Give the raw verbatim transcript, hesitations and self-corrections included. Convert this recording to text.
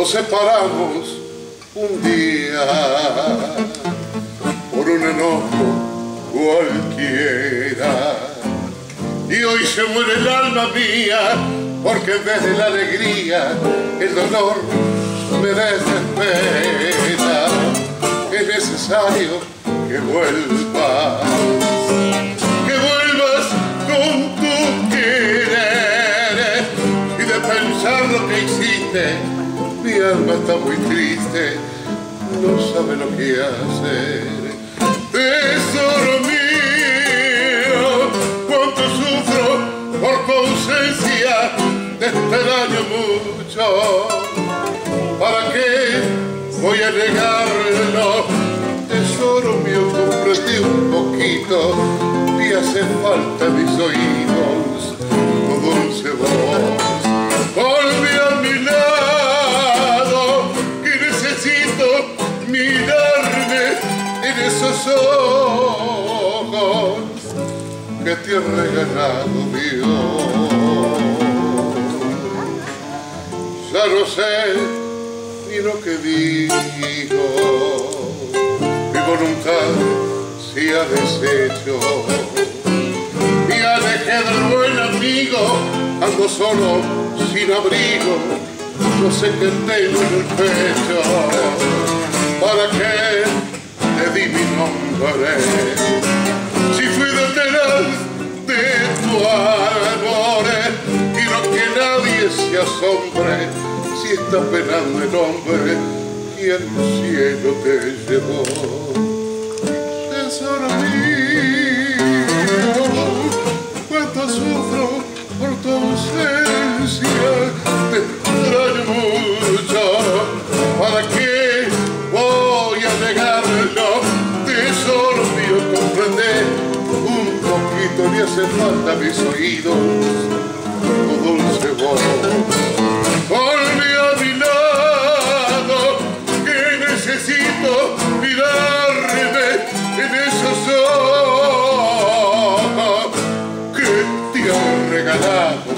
nos separamos un día por un enojo cualquiera. Y hoy se muere el alma mía, porque en vez de la alegría, el dolor me desespera. Es necesario que vuelvas, que vuelvas con tu querer. Y de pensar lo que hiciste, mi alma está muy triste, no sabe lo que hacer. Tesoro mío, cuánto sufro por tu ausencia, te extraño mucho. ¿Para qué voy a negarlo? Tesoro mío, comprendí un poquito, y hace falta mis oídos, tu dulce voz. Volví a mi lado, que necesito mirarme en esos ojos que te ha regalado Dios. Ya no sé ni lo que digo, mi voluntad se ha deshecho. Me alejé del buen amigo, ando solo, sin abrigo, no sé qué tengo en el pecho. ¿Para qué te di mi nombre? Si fui detrás de tu amor, quiero que nadie se asombre si está penando el hombre y al cielo te llevó. Tesoro mío, cuánto sufro por tu ausencia, te extraño mucho. ¿Para qué voy a negarlo? Tesoro mío, comprende un poquito, le hace falta a mis oídos tu dulce voz. Volví a mi lado, que necesito mirarme en esos ojos que te han regalado